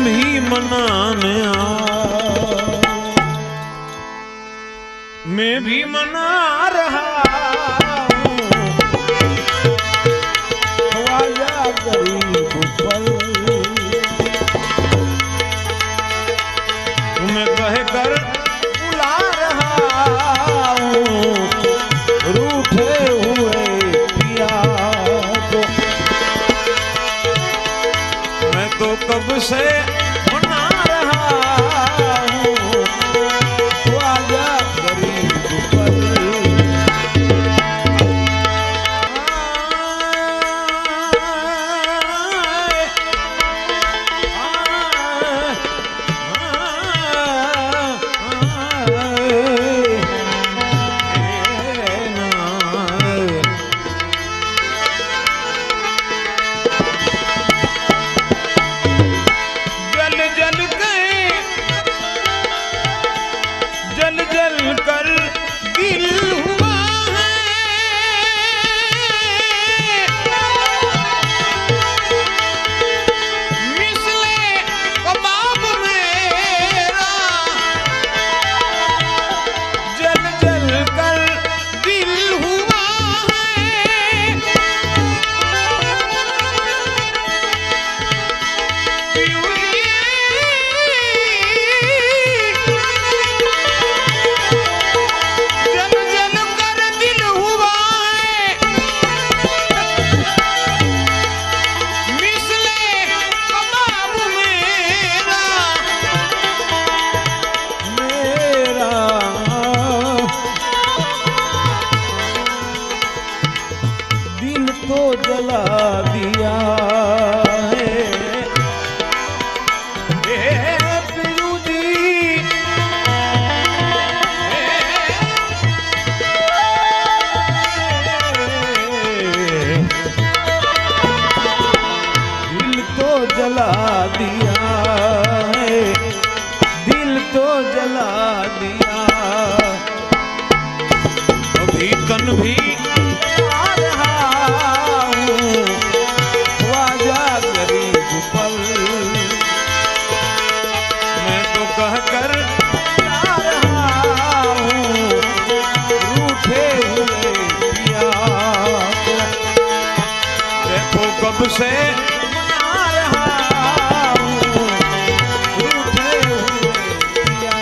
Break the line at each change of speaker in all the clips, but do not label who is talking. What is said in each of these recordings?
भी मनाने मैं भी मना रहा हूँ ख्वाजा गरीब पल तुम्हें कह कर बुला रहा हूँ रूठे हुए पिया को मैं तो कब से मना रहा हूँ ख्वाजा गरीब पल भी आ रहा हूँ ख्वाजा गरीब पल मैं तो कह कर जा रहा हूँ रूठे हुए पिया को देखो कब से मना रहा हूँ रूठे हुए पिया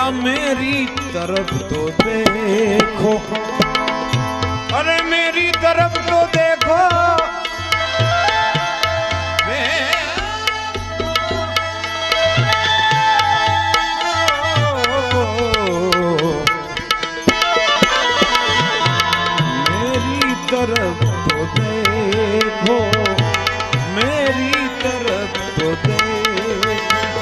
मेरी तरफ तो देखो, अरे मेरी तरफ तो देखो, मेरी तरफ तो देखो, मेरी तरफ तो देखो,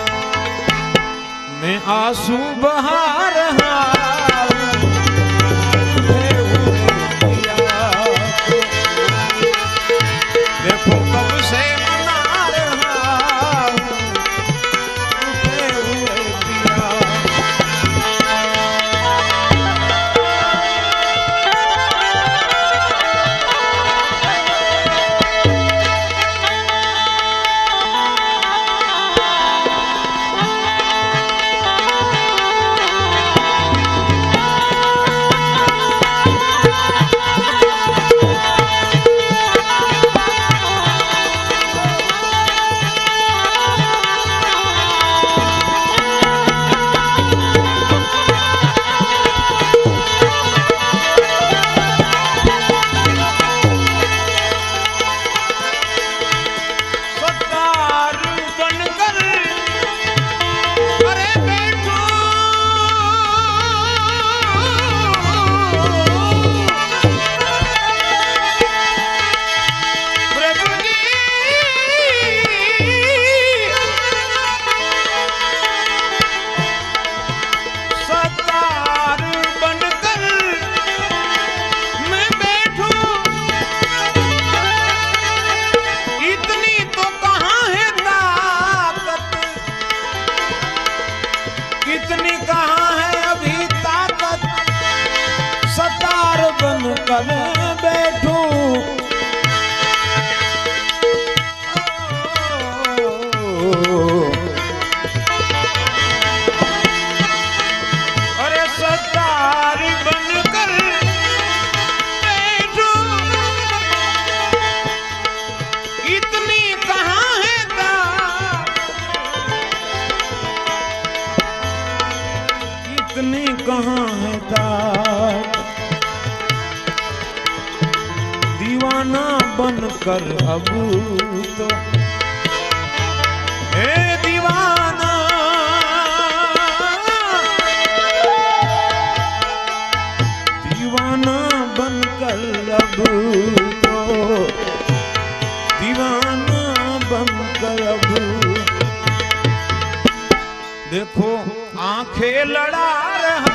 मैं आंसू बहा रहा देखो कब से मना रहा हुए पिया। कर बैठूं अरे सतार बनकर बैठूं इतनी कहाँ है इतनी कहाँ है दीवाना बनकर अब तो हे दीवाना दीवाना बनकर अब तो दीवाना बनकर अब देखो आंखें लड़ा रहा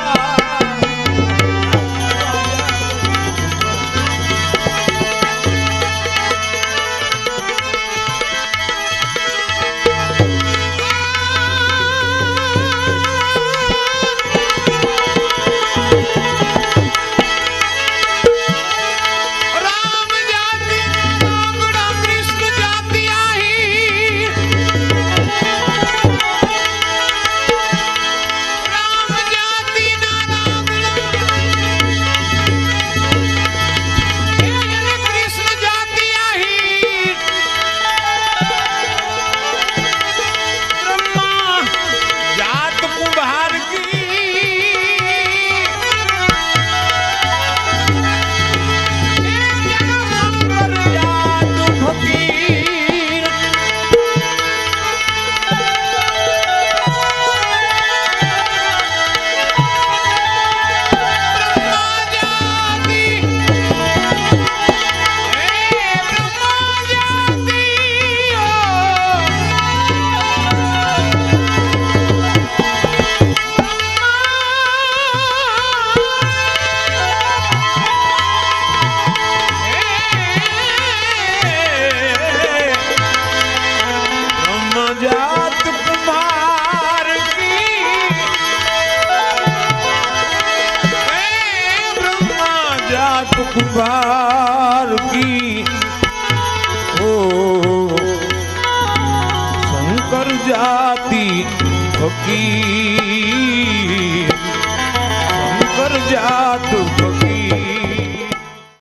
कुमार की ओ शंकर जाति फकीर शंकर जात फकीर